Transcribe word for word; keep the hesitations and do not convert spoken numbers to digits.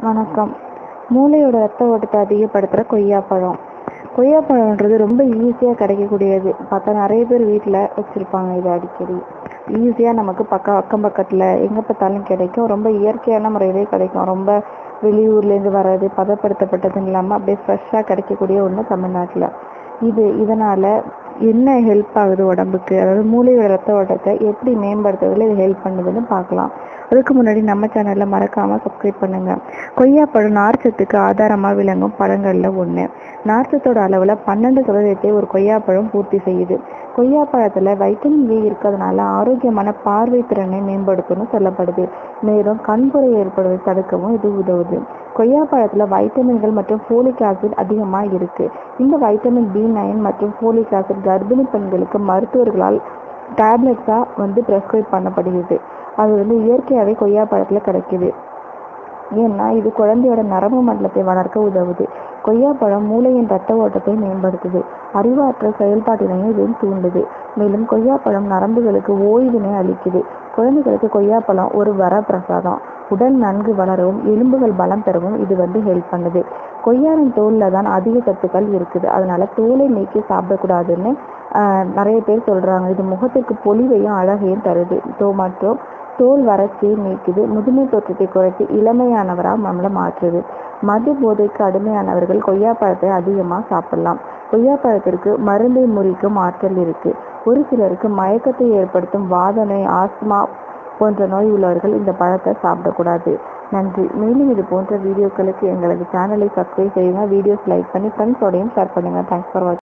வணக்கம். மூளையோட ரத்த ஓட்டத்தை அதிகப்படுத்துகிற கொய்யாப்பழம். கொய்யாப்பழம்ன்றது ரொம்ப ஈஸியாக கிடைக்கக்கூடியது. பார்த்தா நிறைய பேர் வீட்டில் வச்சுருப்பாங்க. இது அடிக்கடி ஈஸியாக நமக்கு பக்கம் அக்கம் பக்கத்தில் எங்கே பார்த்தாலும் கிடைக்கும். ரொம்ப இயற்கையான முறையிலே கிடைக்கும். ரொம்ப வெளியூர்லேருந்து வர்றது பதப்படுத்தப்பட்டதுன்னு இல்லாமல் அப்படியே ஃப்ரெஷ்ஷாக கிடைக்கக்கூடிய ஒன்று தமிழ்நாட்டில். இது இதனால் என்ன ஹெல்ப் ஆகுது உடம்புக்கு, அதாவது மூளையோட ரத்த ஓட்டத்தை எப்படி மேம்படுத்துறதுல இது ஹெல்ப் பண்ணுதுன்னு பார்க்கலாம். அதுக்கு முன்னாடி நம்ம சேனலில் மறக்காமல் சப்ஸ்கிரைப் பண்ணுங்கள். கொய்யாப்பழம் நார்ச்சத்துக்கு ஆதாரமாக விளங்கும் பழங்களில் ஒன்று. நார்ச்சத்தோட அளவில் பன்னெண்டு சதவீதத்தை ஒரு கொய்யாப்பழம் பூர்த்தி செய்யுது. கொய்யாப்பழத்தில் வைட்டமின் ஏ இருக்கிறதுனால ஆரோக்கியமான பார்வை திறனை மேம்படுத்தணும்னு சொல்லப்படுது. மேலும் கண்புரை ஏற்படுவதை தடுக்கவும் இது உதவுது. கொய்யாப்பழத்தில் வைட்டமின்கள் மற்றும் ஃபோலிக் ஆசிட் அதிகமாக இருக்குது. இந்த வைட்டமின் பி நைன் மற்றும் ஃபோலிக் ஆசிட் கர்ப்பிணி பெண்களுக்கு மருத்துவர்களால் டேப்லெட்ஸாக வந்து ப்ரெஸ்கிரைப் பண்ணப்படுகிறது. அது வந்து இயற்கையாகவே கொய்யாப்பழத்தில் கிடைக்குது. ஏன்னா இது குழந்தையோட நரம்பு மண்டலத்தை வளர்க்க உதவுது. கொய்யாப்பழம் மூளையின் ரத்த ஓட்டத்தை மேம்படுத்துது. அறிவாற்றல் செயல்பாட்டினையும் இது தூண்டுது. மேலும் கொய்யாப்பழம் நரம்புகளுக்கு ஓய்வினை அளிக்குது. குழந்தைகளுக்கு கொய்யாப்பழம் ஒரு வரப்பிரசாதம். உடல் நன்கு வளரவும் எலும்புகள் பலம் பெறவும் இது வந்து ஹெல்ப் பண்ணுது. கொய்யாவின் தோலில் தான் அதிக சத்துக்கள் இருக்குது. அதனால தோலை நீக்கி சாப்பிடக்கூடாதுன்னு ஆஹ் நிறைய பேர் சொல்றாங்க. இது முகத்திற்கு பொலிவையும் அழகையும் தருது. தோ மற்றும் தோல் வறட்சியை நீக்குது. முதுமை தோற்றத்தை குறைத்து இளமையானவராக நம்மளை மாற்றுது. மது போதைக்கு அடிமையானவர்கள் கொய்யாப்பழத்தை அதிகமாக சாப்பிடலாம். கொய்யாப்பழத்திற்கு மருந்தை முறிக்கும் ஆற்றல் இருக்கு. ஒரு சிலருக்கு மயக்கத்தை ஏற்படுத்தும் வாத நோய், ஆஸ்துமா போன்ற நோய் உள்ளவர்கள் இந்த பழத்தை சாப்பிடக்கூடாது. நன்றி. மேலும் இது போன்ற வீடியோக்களுக்கு எங்களது சேனலை சப்ஸ்கிரைப் செய்யுங்க. வீடியோஸ் லைக் பண்ணி ஃப்ரெண்ட்ஸோடையும் ஷேர் பண்ணுங்க. தேங்க்ஸ் ஃபார் வாட்சிங்.